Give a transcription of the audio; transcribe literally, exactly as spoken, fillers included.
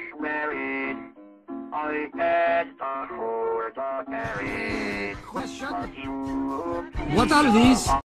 married. I had a horse married. Question? But you What are these?